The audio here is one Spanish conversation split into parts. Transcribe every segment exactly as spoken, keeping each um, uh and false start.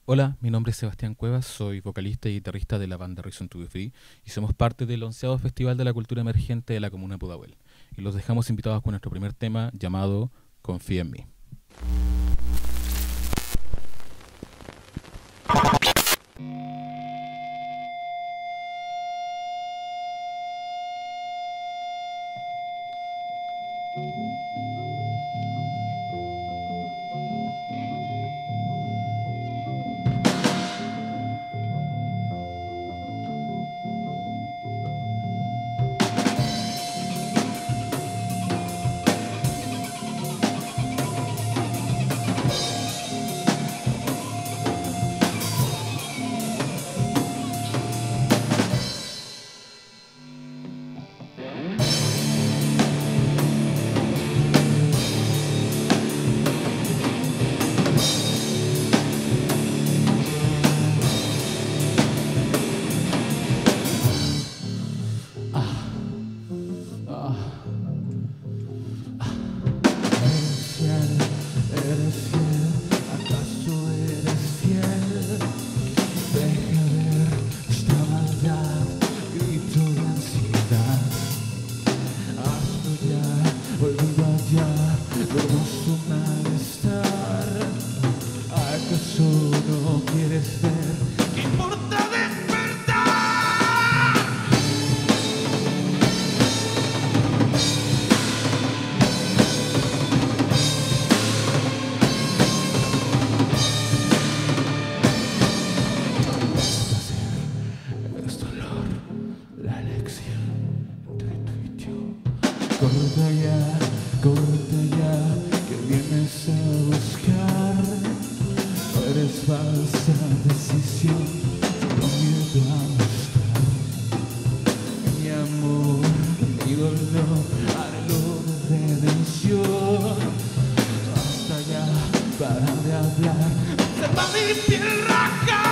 Hola, mi nombre es Sebastián Cuevas, soy vocalista y guitarrista de la banda Reason to Be Free y somos parte del onceavo Festival de la Cultura Emergente de la Comuna de Pudahuel. Y los dejamos invitados con nuestro primer tema llamado Confía en mí. Corta ya, corta ya, que vienes a buscar. No eres falsa decisión, solo miedo a mostrar. Mi amor, mi dolor, anhelo de redención. Basta ya, para de hablar, observa mi piel rajar.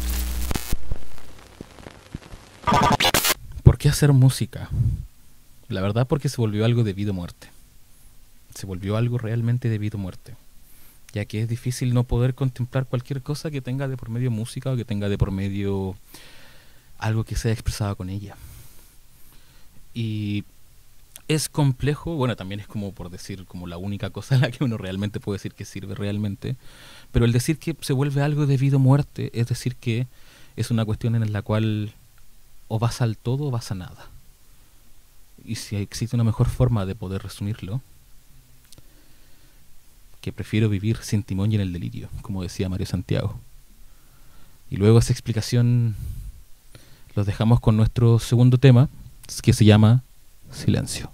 ¿Por qué hacer música? La verdad, porque se volvió algo de vida o muerte. Se volvió algo realmente de vida o muerte. Ya que es difícil no poder contemplar cualquier cosa que tenga de por medio música o que tenga de por medio algo que sea expresado con ella. Y es complejo, bueno, también es como por decir, como la única cosa en la que uno realmente puede decir que sirve realmente, pero el decir que se vuelve algo de vida o muerte, es decir que es una cuestión en la cual o vas al todo o vas a nada. Y si existe una mejor forma de poder resumirlo, que prefiero vivir sin timón y en el delirio, como decía Mario Santiago. Y luego esa explicación los dejamos con nuestro segundo tema, que se llama Silencio.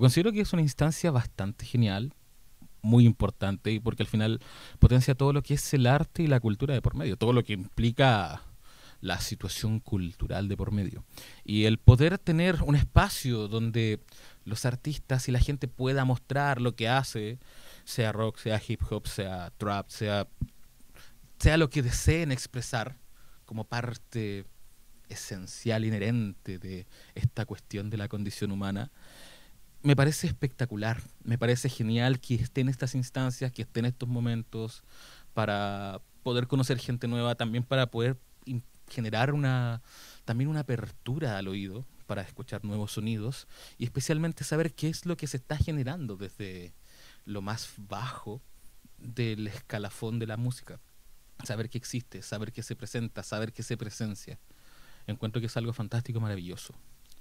considero que es una instancia bastante genial, muy importante, y porque al final potencia todo lo que es el arte y la cultura de por medio, todo lo que implica la situación cultural de por medio. Y el poder tener un espacio donde los artistas y la gente pueda mostrar lo que hace, sea rock, sea hip hop, sea trap, sea, sea lo que deseen expresar como parte esencial, inherente de esta cuestión de la condición humana, me parece espectacular, me parece genial que estén estas instancias, que estén estos momentos para poder conocer gente nueva, también para poder generar una también una apertura al oído para escuchar nuevos sonidos y especialmente saber qué es lo que se está generando desde lo más bajo del escalafón de la música. Saber que existe, saber que se presenta, saber que se presencia. Encuentro que es algo fantástico, maravilloso.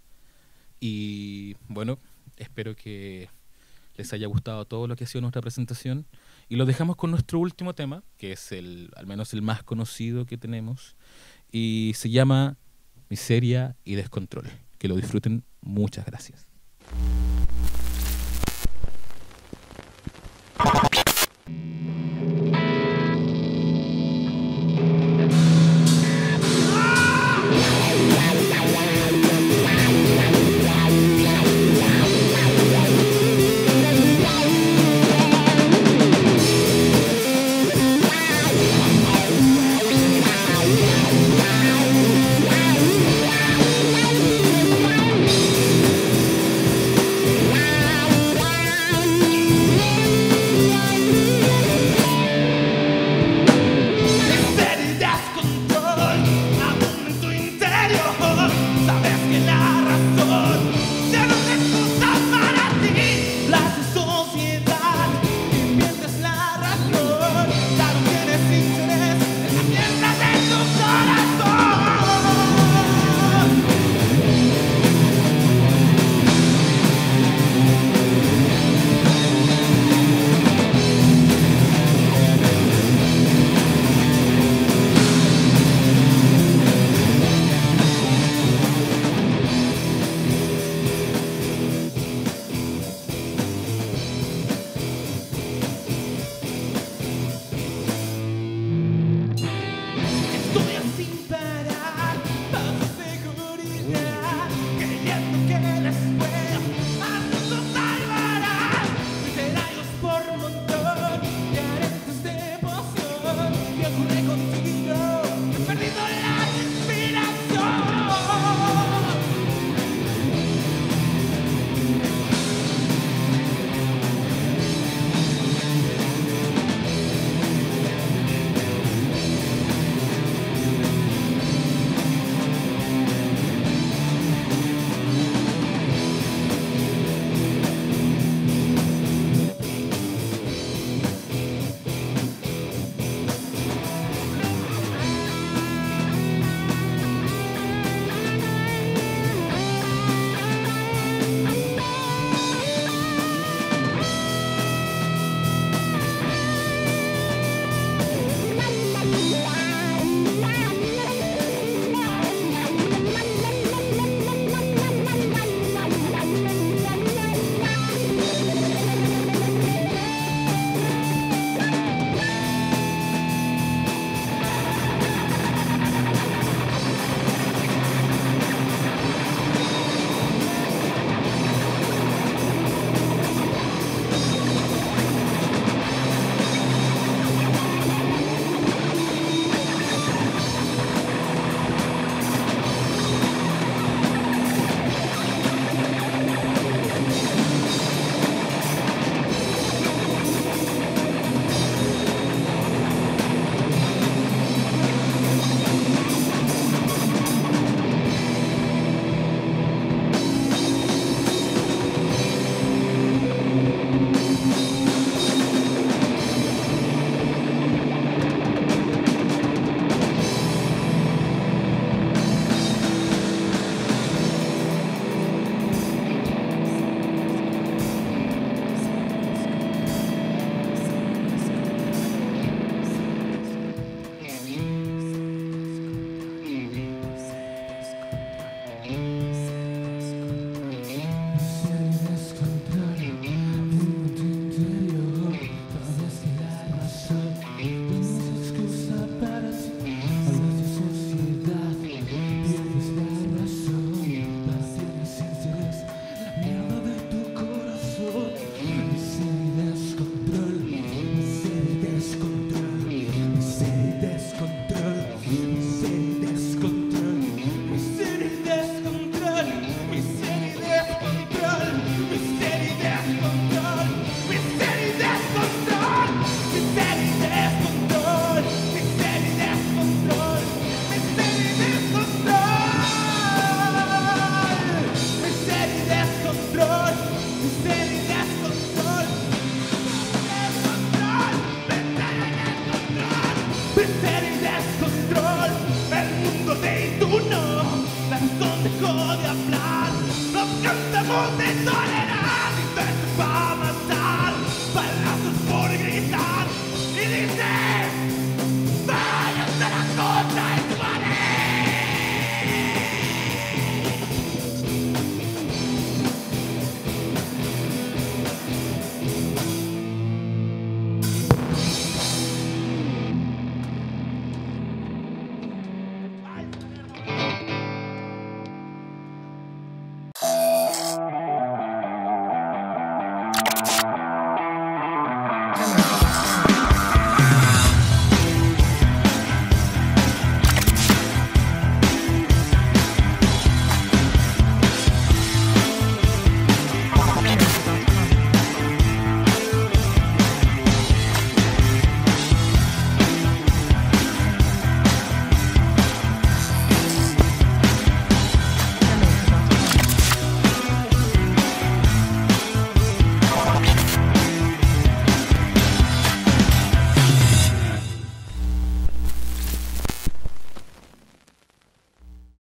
Y bueno, espero que les haya gustado todo lo que ha sido nuestra presentación y lo dejamos con nuestro último tema, que es el, al menos el más conocido que tenemos, y se llama Miseria y Descontrol. Que lo disfruten. Muchas gracias. contestar.